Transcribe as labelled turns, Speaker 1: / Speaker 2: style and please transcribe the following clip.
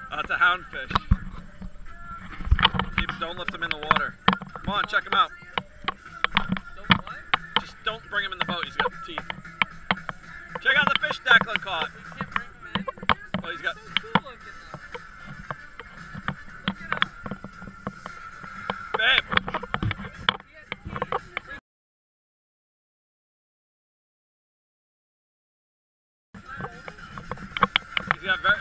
Speaker 1: It's a houndfish. Don't lift him in the water. Come on, check him out.
Speaker 2: Don't what?
Speaker 1: Just don't bring him in the boat. He's got teeth. Check out the fish Declan caught.
Speaker 2: We can't bring him in?
Speaker 1: Oh, he's got.
Speaker 2: So cool looking though. Look it up.
Speaker 1: Babe.
Speaker 2: He has teeth.
Speaker 1: He's got very.